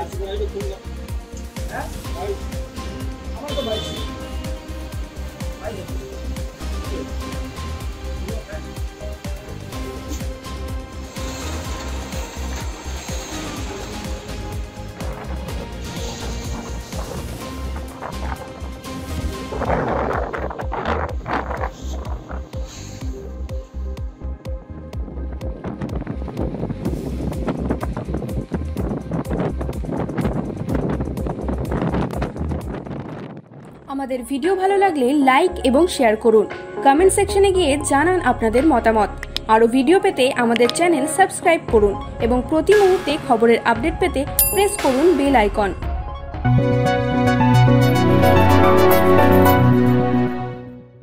আমাদের ভিডিও ভালো লাগলে লাইক এবং শেয়ার করুন। কমেন্ট সেকশনে গিয়ে জানান আপনাদের মতামত। আরও ভিডিও পেতে আমাদের চ্যানেল সাবস্ক্রাইব করুন এবং প্রতি মুহূর্তে খবরের আপডেট পেতে প্রেস করুন বেল আইকন।